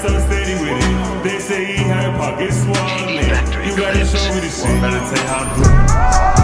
so steady with it. They say he had pockets swollen. You gotta show me the shit. Better tell you how to do it.